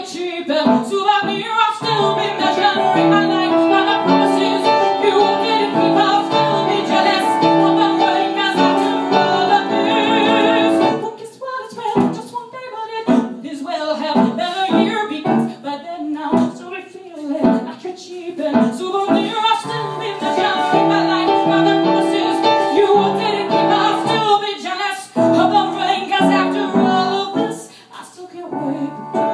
cheap and souvenir. I'll still be measuring my life by the promises you didn't keep. I'll still be jealous of the ring as after all of this. Well, guess what? It's well, just one day, but it is well have a better year because by then now, so we feel it like a cheap and souvenir. I'll still be measuring my life by the promises you didn't keep. I'll still be jealous of the ring as after all of this. I still can't wait.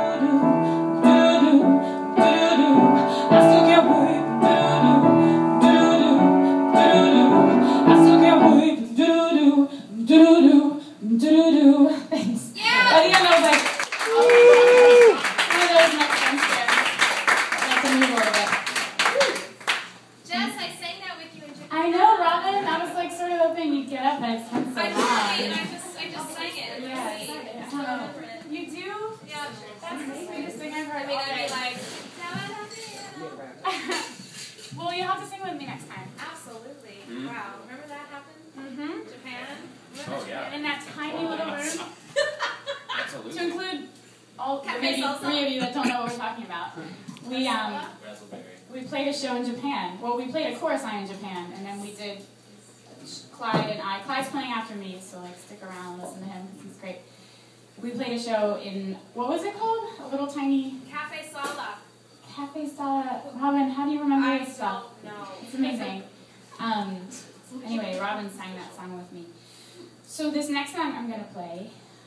Thanks. Yeah. By the end, I was like, oh, one of those next ones there. Like a little bit. Jess, I sang that with you in Japan. I know, Robin. That was like sort of hoping you'd get up, and it's been so long. And I just sang it. Yeah. You do? Yeah. That's the sweetest thing I've heard. I mean, I'd be like, well, you'll have to sing with me next time. absolutely. Mm-hmm. Wow. Remember that happened? Mm-hmm. Japan? Oh, yeah. In that tiny little room. Absolutely. To include all Cafe maybe salsa. 3 of you that don't know what we're talking about. We Raspberry. we played a show in Japan. Well, we played a chorus line in Japan, and then we did Clyde and I. Clyde's playing after me, so like stick around and listen to him because he's great. We played a show in, what was it called? A little tiny Cafe Sala. cafe style. Robin, how do you remember I this stuff? don't know. It's amazing. Anyway, Robin sang that song with me. So this next song I'm going to play,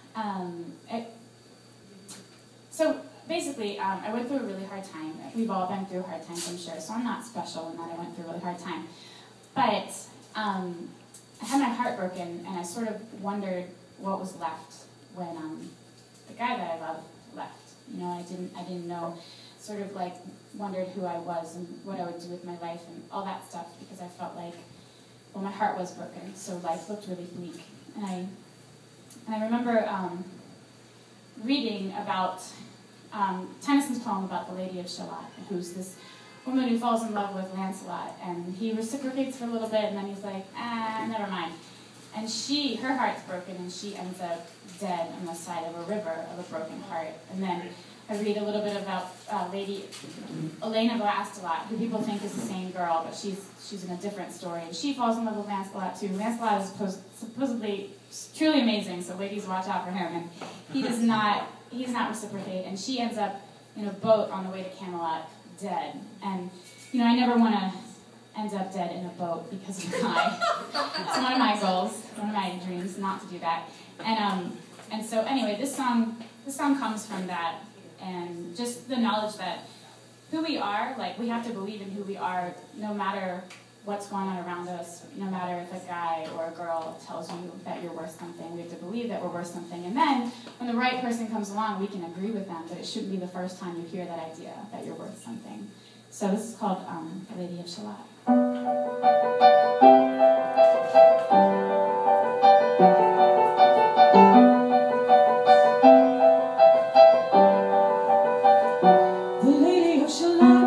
so basically I went through a really hard time. We've all been through hard times, I'm sure, so I'm not special in that I went through a really hard time. But I had my heart broken, and I sort of wondered what was left when the guy that I loved left. You know, I didn't know, sort of like wondered who I was and what I would do with my life and all that stuff, because I felt like, well, my heart was broken, so life looked really bleak. And I remember reading about Tennyson's poem about the Lady of Shallot, who's this woman who falls in love with Lancelot, and he reciprocates for a little bit, and then he's like, never mind. And her heart's broken, and she ends up dead on the side of a river of a broken heart. And then I read a little bit about Lady Elena of Latshaw, who people think is the same girl, but she's in a different story. And she falls in love with Lancelot too. Lancelot is supposedly truly amazing, so ladies watch out for him. And he does not reciprocate, and she ends up in a boat on the way to Camelot, dead. And you know, I never want to end up dead in a boat because of a guy. It's one of my goals, one of my dreams, not to do that. And so anyway, this song comes from that. And just the knowledge that who we are, like, we have to believe in who we are no matter what's going on around us, no matter if a guy or a girl tells you that you're worth something. We have to believe that we're worth something. And then when the right person comes along, we can agree with them, but it shouldn't be the first time you hear that idea that you're worth something. So this is called The Lady of Shallot. The Lady of Shallot